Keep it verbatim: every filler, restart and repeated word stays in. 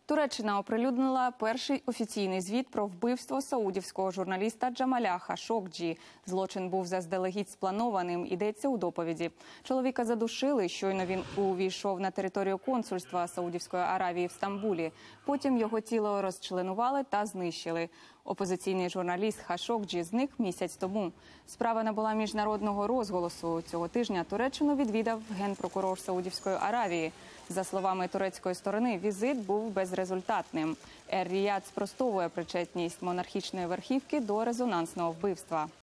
Туреччина оприлюднила перший офіційний звіт про вбивство саудівського журналіста Джамаля Хашокджі. Злочин був заздалегідь спланованим, йдеться у доповіді. Чоловіка задушили, щойно він увійшов на територію консульства Саудівської Аравії в Стамбулі. Потім його тіло розчленували та знищили. Опозиційний журналіст Хашокджі зник місяць тому. Справа набула міжнародного розголосу. Цього тижня Туреччину відвідав генпрокурор Саудівської Аравії. За словами турецької сторони, візит був безрезультатним. Ер-Ріяд спростовує причетність монархічної верхівки до резонансного вбивства.